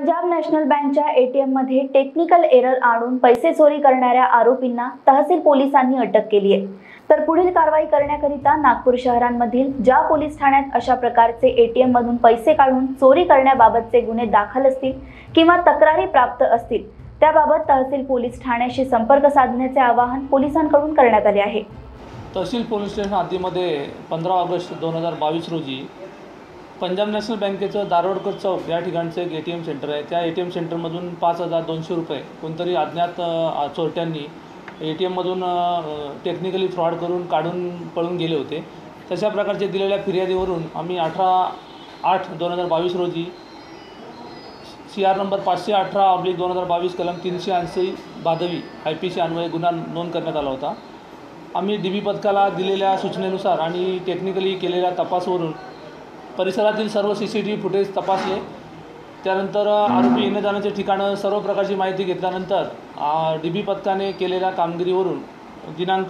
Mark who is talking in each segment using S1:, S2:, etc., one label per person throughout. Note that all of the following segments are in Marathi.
S1: पंजाब नॅशनल बँकच्या एटीएम मध्ये टेक्निकल एरर आणून पैसे चोरी करणाऱ्या आरोपींना तहसील पोलिसांनी अटक केली आहे। तर पुढील कारवाई करण्याकरिता नागपूर शहरांमधील ज्या पोलीस ठाण्यात अशा प्रकारचे एटीएम मधून पैसे काढून चोरी करण्याबाबतचे गुन्हे दाखल असतील किंवा तक्रारी प्राप्त असतील त्याबाबत तहसील पोलीस ठाण्याशी संपर्क साधण्याचे आवाहन पोलिसांकडून करण्यात आले आहे।
S2: तहसील पोलीस स्टेशन हद्दीमध्ये 15 ऑगस्ट 2022 रोजी पंजाब नॅशनल बँकेचं दारोडकर चौक या ठिकाणचं एक एटीएम सेंटर आहे। त्या एटीएम सेंटरमधून 5200 रुपये कोणतरी अज्ञात चोरट्यांनी एटीएममधून टेक्निकली फ्रॉड करून काढून पळून गेले होते। तशा प्रकारचे दिलेल्या फिर्यादीवरून आम्ही 18/8/2022 रोजी CR नंबर 518/2022 कलम 380 भादवी IPC अन्वये गुन्हा नोंद करण्यात आला होता। आम्ही DB पथकाला दिलेल्या सूचनेनुसार आणि टेक्निकली केलेल्या तपासावरून परिसरातील सर्व CCTV फुटेज तपासले। त्यानंतर आरोपी येणे जाण्याचे ठिकाणं सर्व प्रकारची माहिती घेतल्यानंतर DB पथकाने केलेल्या कामगिरीवरून दिनांक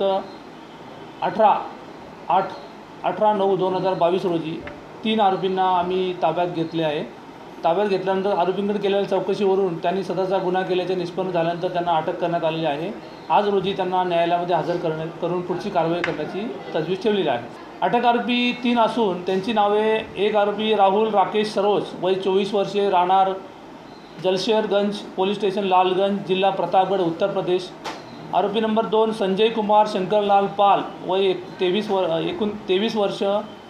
S2: 18/9/2022 रोजी 3 आरोपींना आम्ही ताब्यात घेतले आहे। ताब्यात घेतल्यानंतर आरोपींकडे केलेल्या चौकशीवरून त्यांनी सदरचा गुन्हा केल्याचे निष्पन्न झाल्यानंतर त्यांना अटक करण्यात आलेली आहे। आज रोजी त्यांना न्यायालयामध्ये हजर करून पुढची कारवाई करण्याची तजवीज ठेवलेली आहे। अटक आरोपी 3 असून त्यांची नावे: एक आरोपी राहुल राकेश सरोज वय 24 वर्षे, राहणार जलशेरगंज, पोलीस स्टेशन लालगंज, जिल्हा प्रतापगढ़, उत्तर प्रदेश। आरोपी नंबर 2 संजय कुमार शंकरलाल पाल वय 23 वर्ष,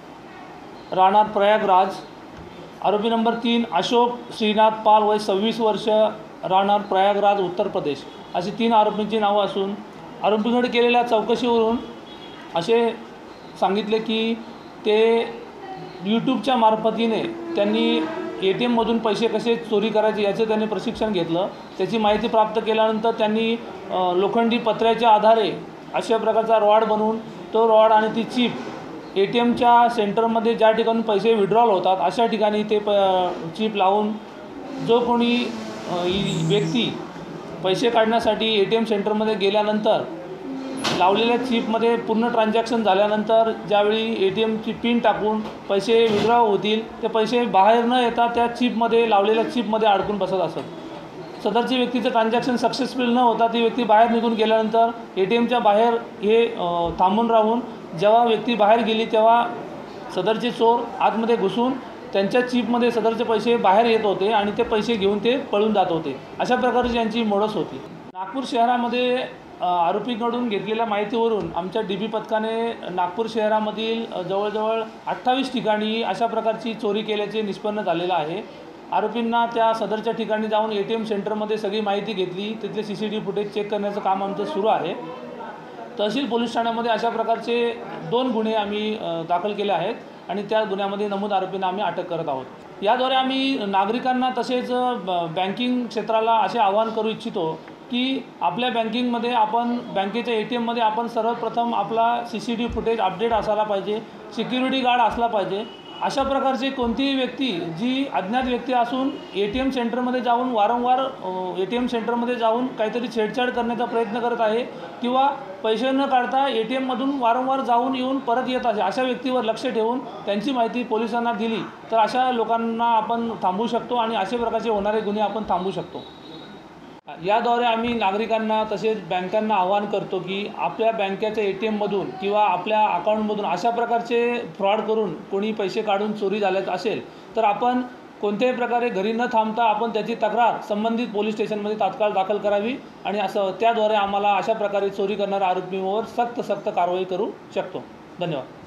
S2: राहणार प्रयागराज। आरोपी नंबर 3 अशोक श्रीनाथ पाल वय 26 वर्ष, राहणार प्रयागराज, उत्तर प्रदेश। अशी 3 आरोपींची नावं असून आरोपींकडे केलेल्या चौकशीवरून असे सांगितले की ते यूट्यूबच्या मार्फतीने त्यांनी ATMमधून पैसे कसे चोरी करायचे याचे त्यांनी प्रशिक्षण घेतलं। त्याची माहिती प्राप्त केल्यानंतर त्यांनी लोखंडी पत्र्याच्या आधारे अशा प्रकारचा रॉड बनवून तो रॉड आणि ती चिप ATMच्या सेंटरमध्ये ज्या ठिकाणी पैसे विड्रॉल होतात अशा ठिकाणी ते चिप लावून जो कोणी व्यक्ती पैसे काढण्यासाठी ATM सेंटरमध्ये गेल्यानंतर लावलेल्या चिपमध्ये पूर्ण ट्रान्झॅक्शन झाल्यानंतर ज्यावेळी ATMची पिन टाकून पैसे विड्रॉ होतील ते पैसे बाहेर न येता त्या चिपमध्ये लावलेल्या चिपमध्ये अडकून बसत असत। सदरची व्यक्तीचं ट्रान्झॅक्शन सक्सेसफुल न होता ती व्यक्ती बाहेर निघून गेल्यानंतर ATMच्या बाहेर हे थांबून राहून जेव्हा व्यक्ती बाहेर गेली तेव्हा सदरचे चोर आतमध्ये घुसून त्यांच्या चिपमध्ये सदरचे पैसे बाहेर येत होते आणि ते पैसे घेऊन ते पळून जात होते। अशा प्रकारची यांची मोडस होती। नागपूर शहरामध्ये आरोपीकडून घेतलेल्या माहितीवरून आमच्या DB पथकाने नागपूर शहरामधील जवळजवळ 28 ठिकाणी अशा प्रकारची चोरी केल्याचे निष्पन्न झालेलं आहे। आरोपींना त्या सदरच्या ठिकाणी जाऊन ATM सेंटरमध्ये सगळी माहिती घेतली, तिथले CCTV फुटेज चेक करण्याचं काम आमचं सुरू आहे। तहसील पोलीस ठाण्यामध्ये अशा प्रकारचे 2 गुन्हे आम्ही दाखल केले आहेत आणि त्या गुन्ह्यामध्ये नमूद आरोपींना आम्ही अटक करत आहोत। याद्वारे आम्ही नागरिकांना तसेच बँकिंग क्षेत्राला असे आवाहन करू इच्छितो की आपल्या बँकिंगमध्ये बँकेच्या ATMमध्ये आपण सर्वप्रथम आपला CCTV फुटेज अपडेट असायला पाहिजे, सिक्युरिटी गार्ड असला पाहिजे। अशा प्रकारची कोणतीही व्यक्ती जी अज्ञात व्यक्ती असून ATM सेंटरमध्ये जाऊन वारंवार ATM सेंटरमध्ये जाऊन काहीतरी छेडछाड करण्याचा प्रयत्न करत आहे किंवा पैसे न काढता ATMमधून वारंवार जाऊन येऊन परत येत आहे अशा व्यक्तीवर लक्ष ठेवून त्यांची माहिती पोलिसांना दिली तर अशा लोकांना आपण थांबवू शकतो आणि अशा प्रकारचे होणारे गुन्हे आपण थांबवू शकतो। याद्वारे आम्ही नागरिकांना तसेच बँकांना आवाहन करतो की आपल्या बँकेच्या ATMमधून किंवा आपल्या अकाउंटमधून अशा प्रकारचे फ्रॉड करून कोणी पैसे काढून चोरी झाल्यात असेल तर आपण कोणत्याही प्रकारे घरी न थांबता आपण त्याची तक्रार संबंधित पोलीस स्टेशनमध्ये तात्काळ दाखल करावी आणि त्याद्वारे आम्हाला अशा प्रकारे चोरी करणाऱ्या आरोपींवर सक्त कारवाई करू शकतो। धन्यवाद।